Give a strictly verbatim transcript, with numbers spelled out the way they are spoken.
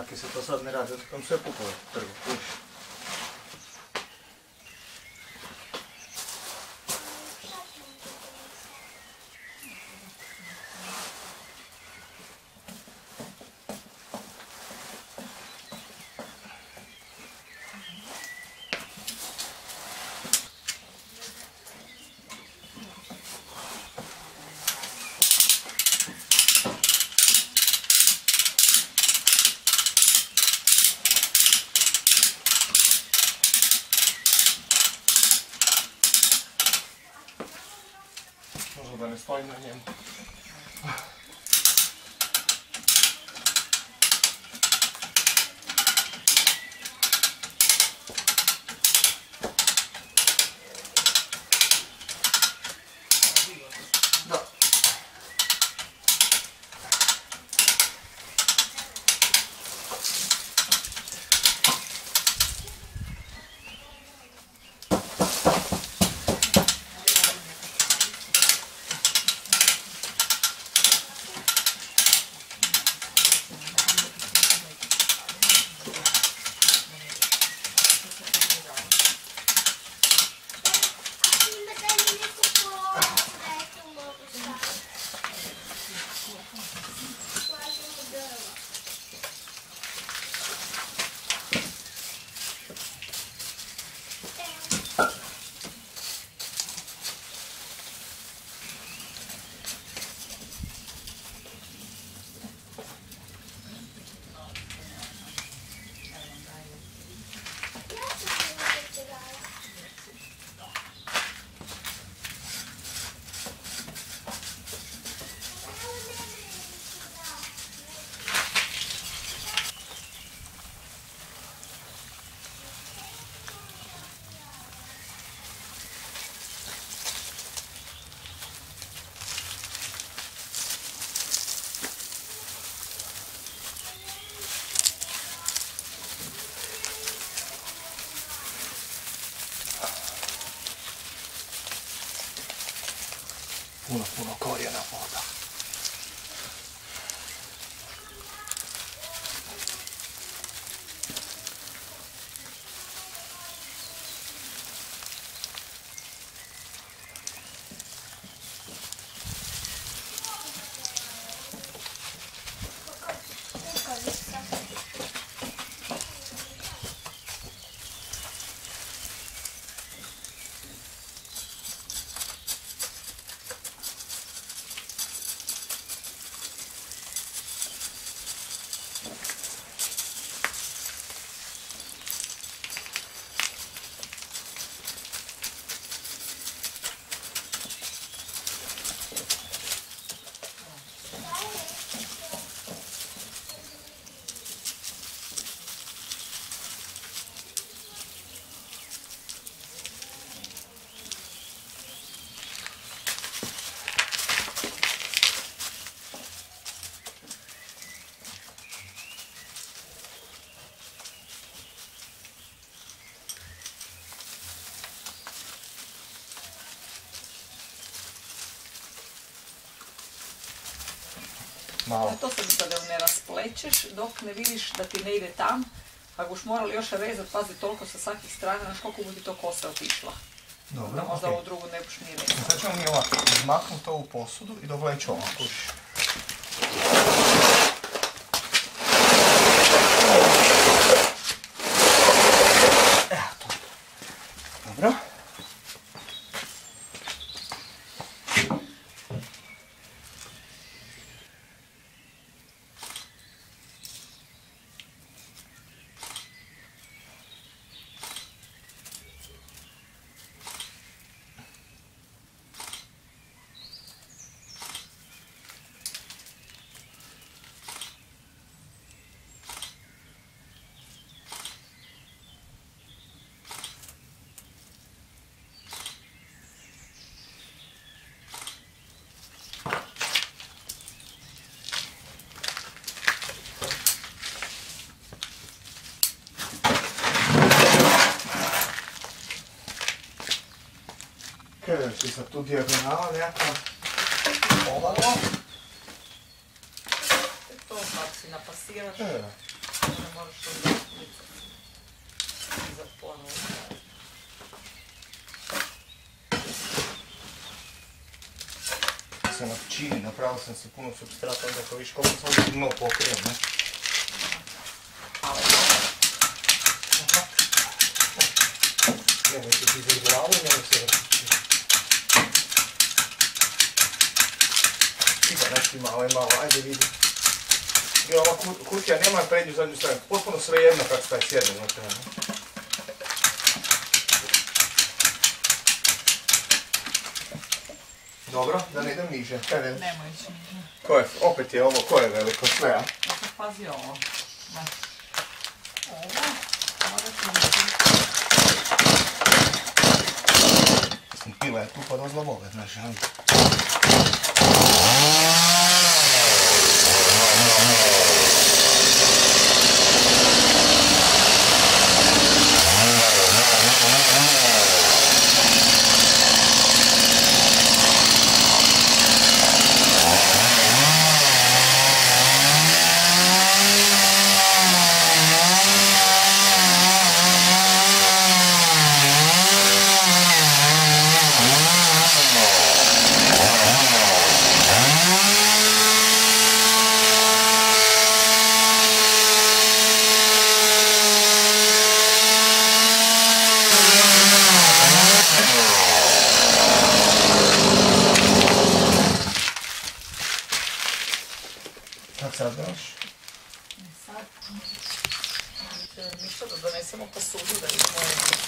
Ako se to sad ne radi, otkam sve pukove prvo, kuš. Da ne stojim na njemu. Da. Puno, puno korijena voda. Malo. To sam mislila da ne rasplečeš dok ne vidiš da ti ne ide tam. Ako boš morali još rezati, pazi toliko sa svakih strana, znaš koliko bi ti to kosa otišla. Dobro, da možda okay. Ovu drugu ne boš nije rezati. Sad ćemo mi ovako izmaknuti ovu posudu i dovleći ovako. Evo to. Dobro. Kreći sad tu dijagonala nekako. Ovo. To kako si napasiraš. E. moraš uzeti za ponovo. Se čini, napravio sam se puno substrata, onda ako viš koliko sam ovdje dno pokrijem, ne? Ali nemoj se ti za glavu, nemoj se vrtići. Ima nešto malo i malo, ajde vidi. I ova kutija nema prednju zadnju stranu, potpuno sve jedno kad staj sjede unutra, ne? Dobro, da ne idem niže. nemoj ići niže. Ko je, opet je ovo, ko je veliko sve, a? Dakle, pazi ovo. Ovo, morat ću... Pila je tu pa dozla bove, znaš, ali... Sad daš? Sad... Ništa da donesemo posudu da vidimo